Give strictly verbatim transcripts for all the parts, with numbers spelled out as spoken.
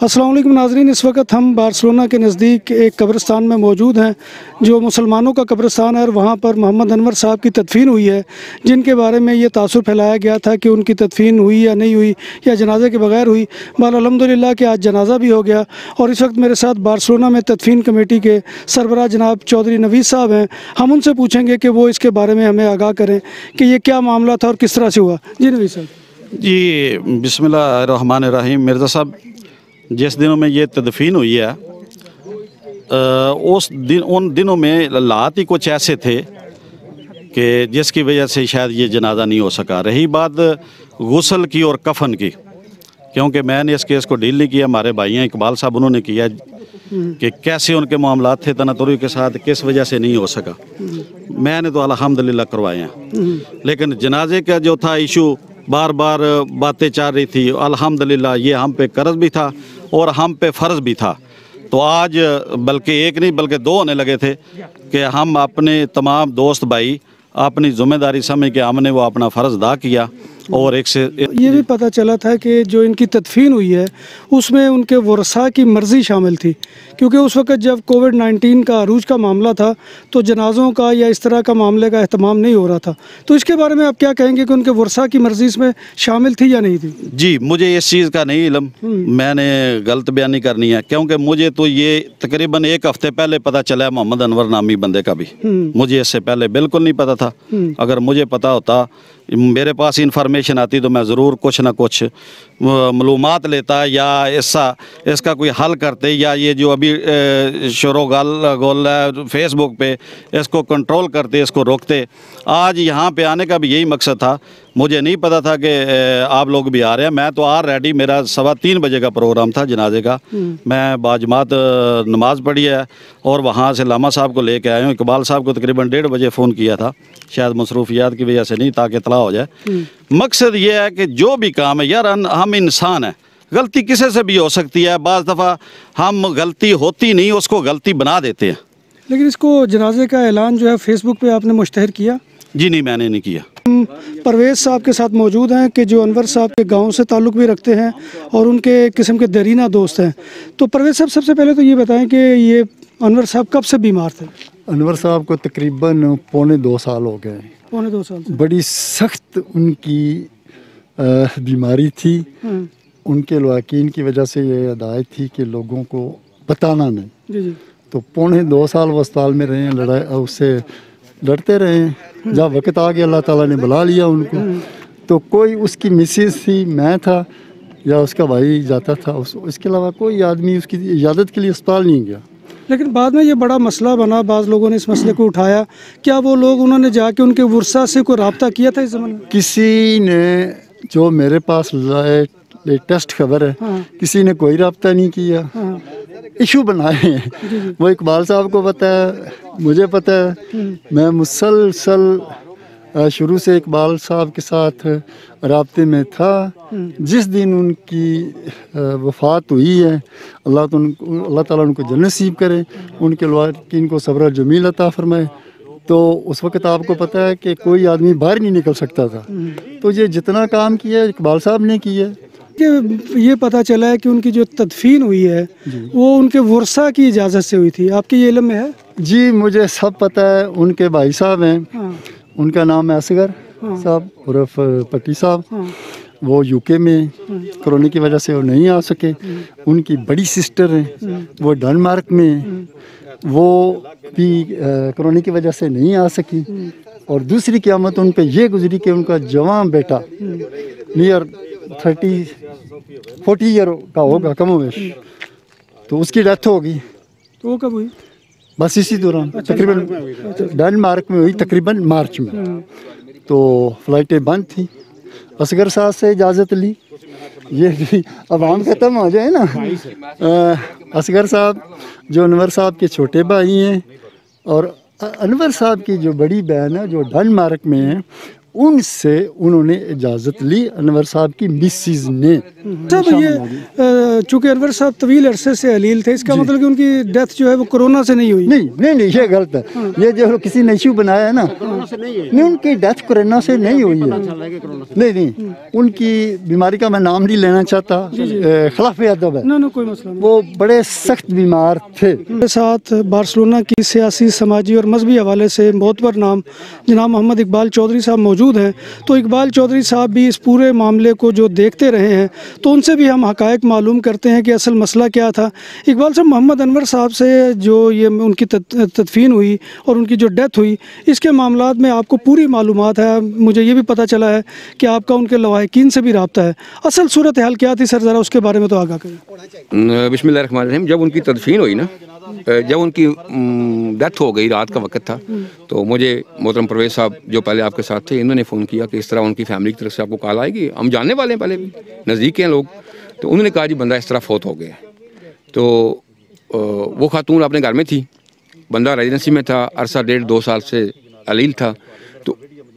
अस्सलाम वालेकुम नाज़रीन, इस वक्त हम बार्सिलोना के नज़दीक एक कब्रिस्तान में मौजूद हैं जो मुसलमानों का कब्रिस्तान है और वहाँ पर मोहम्मद अनवर साहब की तदफीन हुई है, जिनके बारे में ये तासुर फैलाया गया था कि उनकी तदफीन हुई या नहीं हुई या जनाजे के बगैर हुई। बहरहाल अल्हम्दुलिल्लाह कि आज जनाजा भी हो गया और इस वक्त मेरे साथ बार्सिलोना में तदफीन कमेटी के सरबराह जनाब चौधरी नवीद साहब हैं। हम उनसे पूछेंगे कि वो इसके बारे में हमें आगाह करें कि ये क्या मामला था और किस तरह से हुआ। जी नवीद साहब। जी बिस्मिल्लाह रहमान रहीम। मिर्ज़ा साहब, जिस दिनों में ये तदफीन हुई है उस दिन उन दिनों में हालात ही कुछ ऐसे थे कि जिसकी वजह से शायद ये जनाजा नहीं हो सका। रही बात गुस्ल की और कफन की, क्योंकि मैंने इस केस को डील नहीं किया, हमारे भाई हैं इकबाल साहब, उन्होंने किया कि कैसे उनके मामलात थे तनातुरी के साथ, किस वजह से नहीं हो सका। मैंने तो अल्हम्दुलिल्लाह करवाए हैं, लेकिन जनाजे का जो था इशू बार बार बातें चल रही थी। अल्हम्दुलिल्लाह ये हम पे कर्ज भी था और हम पे फ़र्ज़ भी था। तो आज बल्कि एक नहीं बल्कि दो होने लगे थे कि हम अपने तमाम दोस्त भाई अपनी ज़िम्मेदारी समझ के हमने वो अपना फ़र्ज़ अदा किया। और एक से ये भी पता चला था कि जो इनकी तदफीन हुई है उसमें उनके वरसा की मर्ज़ी शामिल थी, क्योंकि उस वक़्त जब कोविड नाइन्टीन का अरूज का मामला था तो जनाज़ों का या इस तरह का मामले का अहतमाम नहीं हो रहा था। तो इसके बारे में आप क्या कहेंगे कि उनके वरसा की मर्ज़ी इसमें शामिल थी या नहीं थी? जी, मुझे इस चीज़ का नहीं इल्म, मैंने गलत बयानी करनी है, क्योंकि मुझे तो ये तकरीबन एक हफ़्ते पहले पता चला है मोहम्मद अनवर नामी बंदे का भी। मुझे इससे पहले बिल्कुल नहीं पता था। अगर मुझे पता होता, मेरे पास इंफॉर्मेशन आती, तो मैं ज़रूर कुछ ना कुछ मालूमात लेता या इसका इसका कोई हल करते, या ये जो अभी शोरो गाल गोल है फेसबुक पे, इसको कंट्रोल करते, इसको रोकते। आज यहाँ पे आने का भी यही मकसद था। मुझे नहीं पता था कि आप लोग भी आ रहे हैं। मैं तो आ रेडी, मेरा सवा तीन बजे का प्रोग्राम था जनाजे का। मैं बाजमात नमाज़ पढ़ी है और वहाँ से लामा साहब को लेके आया हूँ। इकबाल साहब को तकरीबन डेढ़ बजे फ़ोन किया था, शायद मसरूफियात की वजह से नहीं, ताकि इतला हो जाए। मकसद ये है कि जो भी काम है यार, हम इंसान हैं, गलती किसी से भी हो सकती है। बाज़ दफ़ा हम गलती होती नहीं, उसको गलती बना देते हैं। लेकिन इसको जनाजे का ऐलान जो है फेसबुक पे आपने मुश्तहर किया? जी नहीं, मैंने नहीं किया। हम परवेज़ साहब के साथ मौजूद हैं कि जो अनवर साहब के गांव से ताल्लुक़ भी रखते हैं और उनके किस्म के दरीना दोस्त हैं। तो परवेज़ साहब, सबसे पहले तो ये बताएं कि ये अनवर साहब कब से बीमार थे? अनवर साहब को तकरीबन पौने दो साल हो गए। पौने दो साल से बड़ी सख्त उनकी बीमारी थी। उनके लवाकीन की वजह से ये हदायत थी कि लोगों को बताना नहीं। जी जी। तो पौने दो साल वो अस्पताल में रहे हैं, लड़ाई उससे लड़ते रहे हैं। जब वक्त आ गया अल्लाह ताला ने बुला लिया उनको, तो कोई उसकी मिसेस थी, मैं था या उसका भाई जाता था, उस, इसके अलावा कोई आदमी उसकी इजाज़त के लिए अस्पताल नहीं गया। लेकिन बाद में ये बड़ा मसला बना, बाज़ लोगों ने इस मसले को उठाया। क्या वो लोग, उन्होंने जाके उनके वर्सा से कोई रब्ता किया था इस ज़माने में? किसी ने, जो मेरे पास लेटेस्ट खबर है, हाँ। किसी ने कोई रब्ता नहीं किया। हाँ। इशू बनाए हैं, वो इकबाल साहब को पता है, मुझे पता है। मैं मुसलसल शुरू से इकबाल साहब के साथ राब्ते में था। जिस दिन उनकी वफ़ात हुई है, अल्लाह तो अल्लाह ताला उनको जन्नत नसीब करे, उनके लवाकीन को सब्र जमील अता फरमाए। तो उस वक़्त आपको पता है कि कोई आदमी बाहर नहीं निकल सकता था। तो ये जितना काम किया इकबाल साहब ने किया। कि ये पता चला है कि उनकी जो तदफीन हुई है वो उनके वर्सा की इजाज़त से हुई थी, आपके ये इल्म में है? जी मुझे सब पता है। उनके भाई साहब हैं, हाँ। उनका नाम है असगर, हाँ। साहब उर्फ पट्टी साहब, हाँ। वो यूके में कोरोना की वजह से वो नहीं आ सके। उनकी बड़ी सिस्टर हैं, वो डेनमार्क में, वो भी कोरोना की वजह से नहीं आ सकी। और दूसरी क़यामत उन पे ये गुजरी कि उनका जवान बेटा नियर थर्टी फोर्टी ईयर का होगा कम वेश, तो उसकी डेथ होगी। तो वो कब हुई? बस इसी दौरान। अच्छा, तकरीबन डेनमार्क में हुई, तकरीबन मार्च में। तो फ़्लाइटें बंद थी। असगर साहब से इजाज़त ली, ये भी अब आम ख़त्म हो जाए ना। असगर साहब जो अनवर साहब के छोटे भाई हैं, और अनवर साहब की जो बड़ी बहन है जो डेनमार्क में है, ان سے انہوں نے اجازت لی انور صاحب کی مسز نے. صاحب یہ چونکہ انور صاحب طویل عرصے سے علیل تھے، اس کا مطلب کہ ان کی ڈیتھ جو ہے وہ کورونا سے نہیں ہوئی؟ نہیں نہیں نہیں، یہ غلط ہے. یہ جو کسی نے ایشو بنایا ہے نا، نہیں، ان کی ڈیتھ کورونا سے نہیں ہوئی ہے. نہیں نہیں، ان کی بیماری کا میں نام نہیں لینا چاہتا، خلاف ادب ہے. کوئی مسئلہ نہیں. وہ بڑے سخت بیمار تھے. میرے ساتھ بارسلونا کی سیاسی، سماجی اور مذہبی حوالے سے معتبر نام جناب محمد اقبال چودھری صاحب موجود ہیں. تو اقبال چودھری صاحب بھی اس پورے معاملے کو جو دیکھتے رہے ہیں، تو ان سے بھی ہم حقائق معلوم کرتے ہیں کہ اصل مسئلہ کیا تھا. اقبال صاحب، محمد انور صاحب سے جو یہ ان کی تدفین ہوئی اور ان کی جو ڈیتھ ہوئی، اس کے معاملات میں آپ کو پوری معلومات ہے. مجھے یہ بھی پتہ چلا ہے کہ آپ کا ان کے لواحقین سے بھی رابطہ ہے. اصل صورتحال کیا تھی سر، ذرا اس کے بارے میں تو آگاہ کریں. بسم اللہ الرحمن الرحیم. جب ان کی تدفین ہوئی نا، جب ان کی ڈیتھ ہو گئی، رات کا وقت تھا، تو مجھے محترم پرویز صاحب جو پہلے آپ کے ساتھ تھے، انہوں نے فون کیا کہ اس طرح ان کی فیملی کی طرف سے آپ کو کال آئے گی. ہم جاننے والے ہیں، پہلے بھی نزدیک ہیں لوگ. تو انہوں نے کہا جی بندہ اس طرح فوت ہو گیا. تو وہ خاتون اپنے گھر میں تھی، بندہ ریزیڈنسی میں تھا، عرصہ ڈیڑھ دو سال سے علیل تھا. تو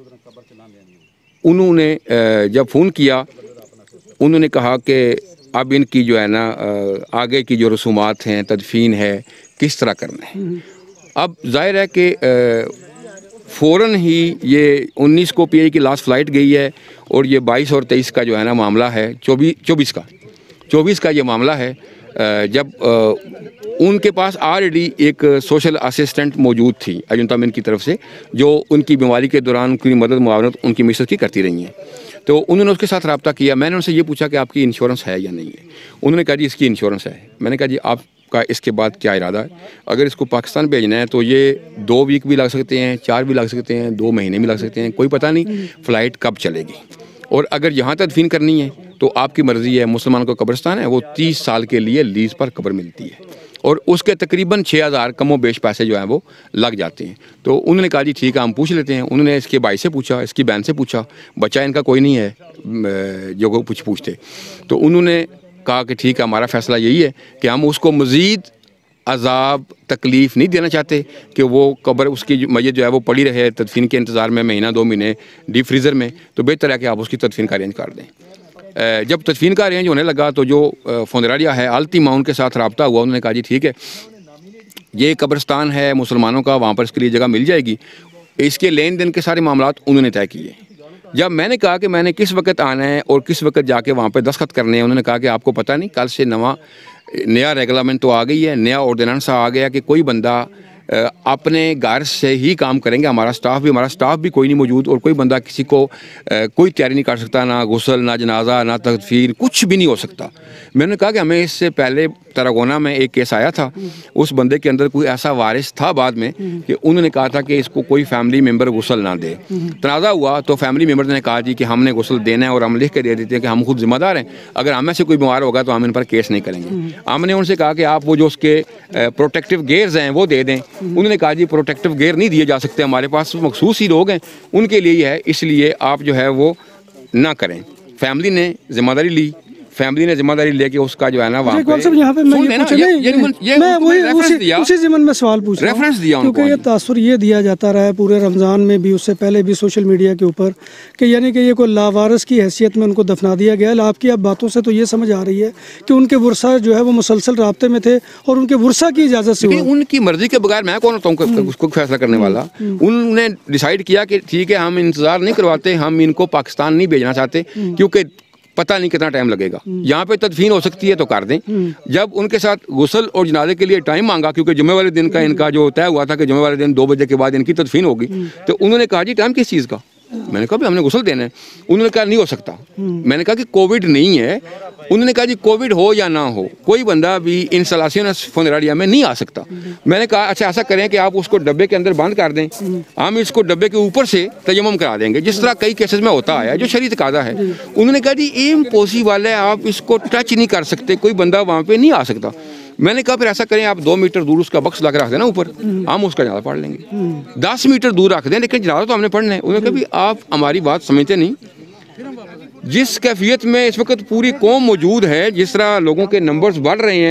انہوں نے جب فون کیا، انہوں نے کہا کہ اب ان کی جو ہے نا آگے کی جو رسومات ہیں، تدفین ہے، کس طرح کرنا ہے. اب ظاہر ہے کہ فوراً ہی یہ انیس کو پی آئی کی لاسٹ فلائٹ گئی ہے، اور یہ بائیس اور تیئیس کا جو ہے نا معاملہ ہے، چوبیس چوبیس کا چوبیس کا یہ معاملہ ہے. جب ان کے پاس آلریڈی ایک سوشل اسسٹنٹ موجود تھی ایجنٹامن کی طرف سے، جو ان کی بیماری کے دوران ان کی مدد معاونت ان کی مسز کی کرتی رہی ہیں. تو انہوں نے اس کے ساتھ رابطہ کیا. میں نے ان سے یہ پوچھا کہ آپ کی انشورنس ہے یا نہیں ہے. انہوں نے کہا جی اس کی انشورنس ہے. میں نے کہا جی آپ کا اس کے بعد کیا ارادہ ہے؟ اگر اس کو پاکستان بھیجنا ہے تو یہ دو ویک بھی لگ سکتے ہیں، چار بھی لگ سکتے ہیں، دو مہینے بھی لگ سکتے ہیں، کوئی پتہ نہیں فلائٹ کب چلے گی. اور اگر یہاں تدفین کرنی ہے تو آپ کی مرضی ہے. مسلمانوں کا قبرستان ہے، وہ تیس سال کے لیے لیز پر قبر ملتی ہے، اور اس کے تقریباً چھ ہزار کم و بیش پیسے جو ہیں وہ لگ جاتے ہیں. تو انہوں نے کہا جی ٹھیک ہے ہم پوچھ لیتے ہیں. انہوں نے اس کے بھائی سے پوچھا، اس کی بہن سے پوچھا، بچہ ان کا کوئی نہیں ہے جو وہ پوچھ پوچھتے. تو انہوں نے کہا کہ ٹھیک ہے ہمارا فیصلہ یہی ہے کہ ہم اس کو مزید عذاب تکلیف نہیں دینا چاہتے کہ وہ قبر اس کی میت جو ہے وہ پڑی رہے تدفین کے انتظار میں مہینہ دو مہینے ڈیپ فریزر میں. تو بہتر ہے کہ آپ اس کی تدفین کا ارینج کر دیں. جب تدفین کا ارینج ہونے لگا تو جو فونراریہ ہے آلتی ماں ان کے ساتھ رابطہ ہوا. انہوں نے کہا جی ٹھیک ہے یہ قبرستان ہے مسلمانوں کا، وہاں پر اس کے لیے جگہ مل جائے گی. اس کے لین دین کے سارے معاملات انہوں نے طے کیے. جب میں نے کہا کہ میں نے کس وقت آنا ہے اور کس وقت جا کے وہاں پہ دستخط کرنے ہیں، انہوں نے کہا کہ آپ کو پتہ نہیں، کل سے نواں نیا ریگلامنٹ تو آ گئی ہے، نیا آرڈیننس آ گیا کہ کوئی بندہ اپنے گھر سے ہی کام کریں گے. ہمارا سٹاف بھی ہمارا سٹاف بھی کوئی نہیں موجود، اور کوئی بندہ کسی کو کوئی تیاری نہیں کر سکتا، نہ غسل، نہ جنازہ، نہ تدفین، کچھ بھی نہیں ہو سکتا. میں نے کہا کہ ہمیں اس سے پہلے تراگونا میں ایک کیس آیا تھا، اس بندے کے اندر کوئی ایسا وارث تھا بعد میں کہ انہوں نے کہا تھا کہ اس کو کوئی فیملی ممبر غسل نہ دے. تنازع ہوا تو فیملی ممبر نے کہا جی کہ ہم نے غسل دینا ہے، اور ہم لکھ کے دے دیتے ہیں کہ ہم خود ذمہ دار ہیں، اگر ہم میں سے کوئی بیمار ہوگا تو ہم ان پر کیس نہیں کریں گے. ہم نے ان سے کہا کہ آپ وہ جو اس کے پروٹیکٹیو گیئرز ہیں وہ دے دیں. انہوں نے کہا جی پروٹیکٹیو گیئر نہیں دیے جا سکتے، ہمارے پاس مخصوص ہی لوگ ہیں ان کے لیے ہے، اس لیے آپ جو ہے وہ نہ کریں. فیملی نے ذمہ داری لی، فیملی نے ذمہ داری لے کے اس کا جو ہے نا وہاں پہ اسی ضمن میں سوال پوچھ رہا ہوں، کیونکہ یہ تاثر یہ دیا جاتا رہا ہے پورے رمضان میں بھی، اس سے پہلے بھی سوشل میڈیا کے اوپر، کہ یعنی کہ یہ کوئی لاوارث کی حیثیت میں ان کو دفنا دیا گیا. آپ کی اب باتوں سے تو یہ سمجھ آ رہی ہے کہ ان کے ورثہ جو ہے وہ مسلسل رابطے میں تھے اور ان کے ورثہ کی اجازت سے. ان کی مرضی کے بغیر میں کون ہوتا ہوں اس کو فیصلہ کرنے والا. انہوں نے ڈیسائیڈ کیا کہ ٹھیک ہے ہم انتظار نہیں کرواتے، ہم ان کو پاکستان نہیں بھیجنا چاہتے کیونکہ پتہ نہیں کتنا ٹائم لگے گا. یہاں پہ تدفین ہو سکتی ہے تو کر دیں. جب ان کے ساتھ غسل اور جنازے کے لیے ٹائم مانگا، کیونکہ جمعے والے دن کا ان کا جو طے ہوا تھا کہ جمعے والے دن دو بجے کے بعد ان کی تدفین ہوگی، تو انہوں نے کہا جی ٹائم کس چیز کا؟ میں نے کہا بھی ہم نے غسل دینا ہے. انہوں نے کہا نہیں ہو سکتا. میں نے کہا کہ کووڈ نہیں ہے. انہوں نے کہا جی کووڈ ہو یا نہ ہو کوئی بندہ بھی انسٹالیشنز فونراریہ میں نہیں آ سکتا. میں نے کہا اچھا ایسا کریں کہ آپ اس کو ڈبے کے اندر بند کر دیں، ہم اس کو ڈبے کے اوپر سے تیمم کرا دیں گے، جس طرح کئی کیسز میں ہوتا آیا جو شرعی تقاضا ہے. انہوں نے کہا جی امپوسیبل ہے، آپ اس کو ٹچ نہیں کر سکتے، کوئی بندہ وہاں پہ نہیں آ سکتا. میں نے کہا پھر ایسا کریں آپ دو میٹر دور اس کا بکس لا کے رکھ دینا اوپر، ہم اس کا جنازہ پڑھ لیں گے. دس میٹر دور رکھ دیں لیکن جنازہ تو ہم نے پڑھنا ہے. انہوں نے کہا بھی آپ ہماری بات سمجھتے نہیں. جس کیفیت میں اس وقت پوری قوم موجود ہے، جس طرح لوگوں کے نمبرز بڑھ رہے ہیں،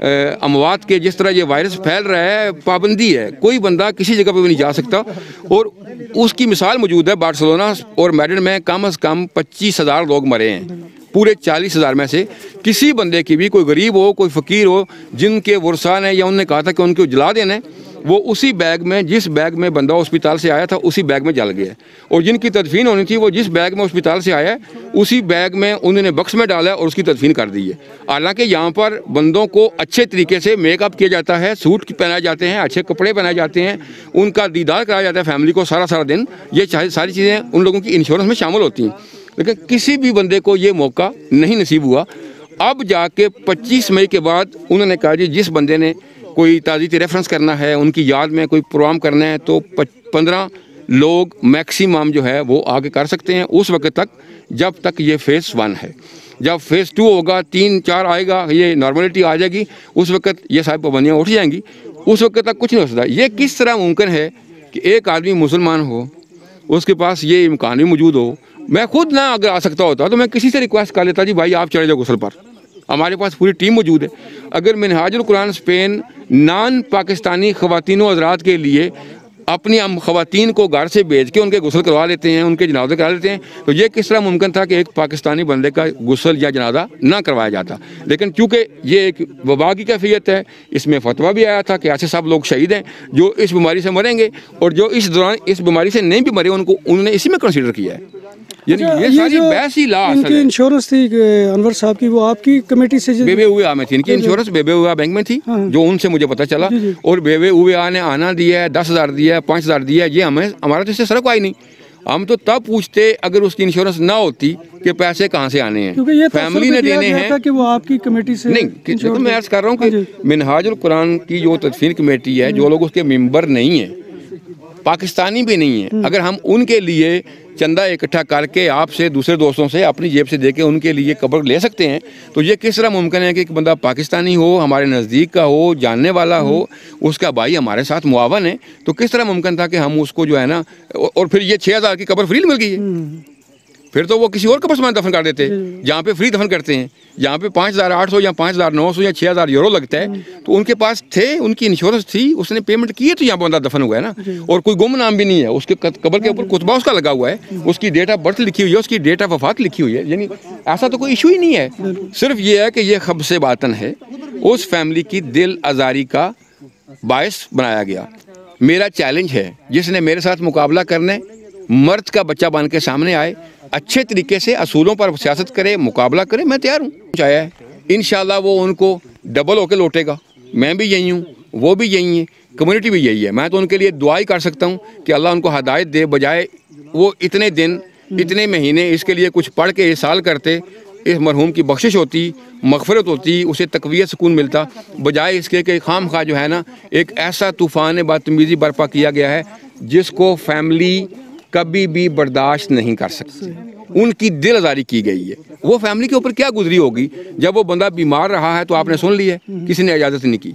اموات کے جس طرح یہ وائرس پھیل رہا ہے پابندی ہے, کوئی بندہ کسی جگہ پہ بھی نہیں جا سکتا. اور اس کی مثال موجود ہے بارسلونا اور میڈرڈ میں کم از کم پچیس ہزار لوگ مرے ہیں پورے چالیس ہزار میں سے. کسی بندے کی بھی, کوئی غریب ہو کوئی فقیر ہو, جن کے ورثاء نے یا انہوں نے کہا تھا کہ ان کو جلا دینا ہے, وہ اسی بیگ میں جس بیگ میں بندہ ہسپتال سے آیا تھا اسی بیگ میں جل گیا. اور جن کی تدفین ہونی تھی وہ جس بیگ میں ہسپتال سے آیا ہے اسی بیگ میں انہوں نے بکس میں ڈالا اور اس کی تدفین کر دی ہے. حالانکہ یہاں پر بندوں کو اچھے طریقے سے میک اپ کیا جاتا ہے, سوٹ پہنائے جاتے ہیں, اچھے کپڑے پہنائے جاتے ہیں, ان کا دیدار کرایا جاتا ہے فیملی کو سارا سارا دن. یہ ساری چیزیں ان لوگوں کی انشورنس میں شامل ہوتی ہیں, لیکن کسی بھی بندے کو یہ موقع نہیں نصیب ہوا. اب جا کے پچیس مئی کے بعد انہوں نے کہا جی جس بندے نے کوئی تعزیتی ریفرنس کرنا ہے, ان کی یاد میں کوئی پروگرام کرنا ہے, تو پندرہ لوگ میکسیمم جو ہے وہ آگے کر سکتے ہیں اس وقت تک جب تک یہ فیز ون ہے. جب فیز ٹو ہوگا, تین چار آئے گا, یہ نارملٹی آ جائے گی, اس وقت یہ ساری پابندیاں اٹھ جائیں گی. اس وقت تک کچھ نہیں ہو سکتا. یہ کس طرح ممکن ہے کہ ایک آدمی مسلمان ہو, اس کے پاس یہ امکان بھی موجود ہو. میں خود نہ اگر آ سکتا ہوتا تو میں کسی سے ریکویسٹ کر لیتا جی بھائی آپ چڑھے جاؤ غسل پر, ہمارے پاس پوری ٹیم موجود ہے. اگر منہاج القرآن اسپین نان پاکستانی خواتین و حضرات کے لیے اپنی خواتین کو گھر سے بھیج کے ان کے غسل کروا لیتے ہیں, ان کے جنازے کروا لیتے ہیں, تو یہ کس طرح ممکن تھا کہ ایک پاکستانی بندے کا غسل یا جنازہ نہ کروایا جاتا. لیکن چونکہ یہ ایک وبا کی کیفیت ہے, اس میں فتویٰ بھی آیا تھا کہ ایسے سب لوگ شہید ہیں جو اس بیماری سے مریں گے, اور جو اس دوران اس بیماری سے نہیں بھی مرے ان کو انہوں نے اسی میں کنسیڈر کیا ہے. یعنی یہ ساری بحث ہی لا ان کی انشورنس تھی انور صاحب کی, وہ آپ کی کمیٹی سے بے ہوئے آ میں تھی, ان کی انشورنس بے ہوئے بینک میں تھی, جو ان سے مجھے پتہ چلا. اور بے ہوئے آ نے آنا دیا ہے, دس ہزار دیا ہے, پانچ ہزار دیا ہے, یہ ہمیں ہمارا تو اس سے سرک آئی نہیں. ہم تو تب پوچھتے اگر اس کی انشورنس نہ ہوتی کہ پیسے کہاں سے آنے ہیں, فیملی نے دینے ہیں کہ وہ آپ کی کمیٹی سے نہیں. میں عرض کر رہا ہوں کہ منہاج القرآن کی جو تدفین کمیٹی ہے, جو لوگ اس کے ممبر نہیں ہیں, پاکستانی بھی نہیں ہیں, اگر ہم ان کے لیے چندہ اکٹھا کر کے آپ سے دوسرے دوستوں سے اپنی جیب سے دے کے ان کے لیے قبر لے سکتے ہیں, تو یہ کس طرح ممکن ہے کہ ایک بندہ پاکستانی ہو, ہمارے نزدیک کا ہو, جاننے والا ہو, اس کا بھائی ہمارے ساتھ معاون ہے, تو کس طرح ممکن تھا کہ ہم اس کو جو ہے نا, اور پھر یہ چھ ہزار کی قبر فری مل گئی ہے, پھر تو وہ کسی اور قبر میں دفن کر دیتے جہاں پہ فری دفن کرتے ہیں. جہاں پہ پانچ ہزار آٹھ سو یا پانچ ہزار نو سو یا چھ ہزار یورو لگتا ہے, تو ان کے پاس تھے, ان کی انشورنس تھی, اس نے پیمنٹ کی ہے, تو یہاں بندہ دفن ہوا ہے نا, اور کوئی گم نام بھی نہیں ہے, اس کے قبر کے اوپر کتبہ اس کا لگا ہوا ہے, اس کی ڈیٹ آف برتھ لکھی ہوئی ہے, اس کی ڈیٹ آف وفات لکھی ہوئی ہے. یعنی ایسا تو کوئی ایشو ہی نہیں ہے. صرف یہ ہے کہ یہ خبث باطن ہے, اس فیملی کی دل آزاری کا باعث بنایا گیا. میرا چیلنج ہے, جس نے میرے ساتھ مقابلہ کرنے, مرد کا بچہ بن کے سامنے آئے, اچھے طریقے سے اصولوں پر سیاست کرے, مقابلہ کرے, میں تیار ہوں. چاہے ہے انشاءاللہ وہ ان کو ڈبل ہو کے لوٹے گا. میں بھی یہی ہوں, وہ بھی یہی ہیں, کمیونٹی بھی یہی ہے. میں تو ان کے لیے دعا ہی کر سکتا ہوں کہ اللہ ان کو ہدایت دے, بجائے وہ اتنے دن اتنے مہینے اس کے لیے کچھ پڑھ کے احسال کرتے, اس مرحوم کی بخشش ہوتی, مغفرت ہوتی, اسے تقویت سکون ملتا, بجائے اس کے کہ خام خواہ جو ہے نا ایک ایسا طوفان بدتمیزی برپا کیا گیا ہے جس کو فیملی کبھی بھی برداشت نہیں کر سکتی. ان کی دل آزاری کی گئی ہے. وہ فیملی کے اوپر کیا گزری ہوگی, جب وہ بندہ بیمار رہا ہے تو آپ نے سن لی ہے, کسی نے اجازت نہیں کی,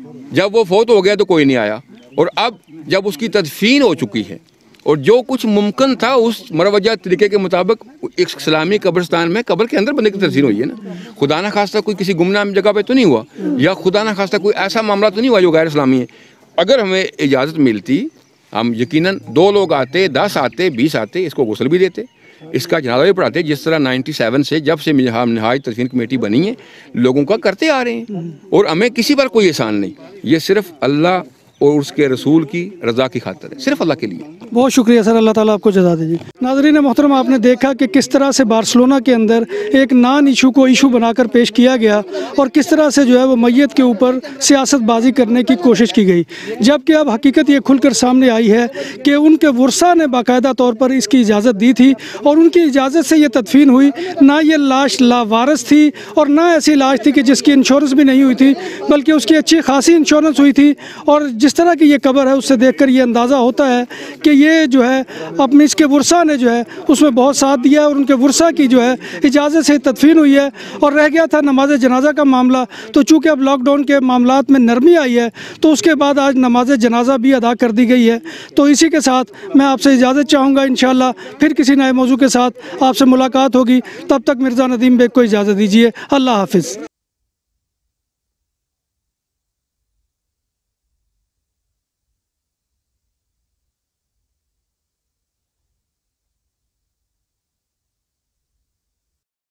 جب وہ فوت ہو گیا تو کوئی نہیں آیا, اور اب جب اس کی تدفین ہو چکی ہے اور جو کچھ ممکن تھا اس مروجہ طریقے کے مطابق ایک اسلامی قبرستان میں قبر کے اندر بندے کی تدفین ہوئی ہے نا, خدا نہ خواستہ کوئی کسی گمنام جگہ پہ تو نہیں ہوا, یا خدا نہ خواستہ کوئی ایسا معاملہ تو نہیں ہوا جو غیر اسلامی ہے. اگر ہمیں اجازت ملتی ہم یقیناً دو لوگ آتے, دس آتے, بیس آتے, اس کو غسل بھی دیتے, اس کا جنازہ بھی پڑھاتے, جس طرح نائنٹی سیون سے جب سے منہاج تدفین کمیٹی بنی ہے لوگوں کا کرتے آ رہے ہیں. اور ہمیں کسی پر کوئی احسان نہیں, یہ صرف اللہ اور اس کے رسول کی رضا کی خاطر ہے, صرف اللہ کے لیے. بہت شکریہ سر, اللہ تعالیٰ آپ کو جزا دے. ناظرین محترم, آپ نے دیکھا کہ کس طرح سے بارسلونا کے اندر ایک نان ایشو کو ایشو بنا کر پیش کیا گیا, اور کس طرح سے جو ہے وہ میت کے اوپر سیاست بازی کرنے کی کوشش کی گئی, جبکہ اب حقیقت یہ کھل کر سامنے آئی ہے کہ ان کے ورثاء نے باقاعدہ طور پر اس کی اجازت دی تھی, اور ان کی اجازت سے یہ تدفین ہوئی. نہ یہ لاش لاوارث تھی, اور نہ ایسی لاش تھی کہ جس کی انشورنس بھی نہیں ہوئی تھی, بلکہ اس کی اچھی خاصی انشورنس ہوئی تھی. اور جس طرح کی یہ قبر ہے اس سے دیکھ کر یہ اندازہ ہوتا ہے کہ یہ جو ہے اپنے اس کے ورثاء نے جو ہے اس میں بہت ساتھ دیا, اور ان کے ورثاء کی جو ہے اجازت سے تدفین ہوئی ہے. اور رہ گیا تھا نماز جنازہ کا معاملہ, تو چونکہ اب لاک ڈاؤن کے معاملات میں نرمی آئی ہے تو اس کے بعد آج نماز جنازہ بھی ادا کر دی گئی ہے. تو اسی کے ساتھ میں آپ سے اجازت چاہوں گا, انشاءاللہ پھر کسی نئے موضوع کے ساتھ آپ سے ملاقات ہوگی. تب تک مرزا ندیم بیگ کو اجازت دیجیے. اللہ حافظ.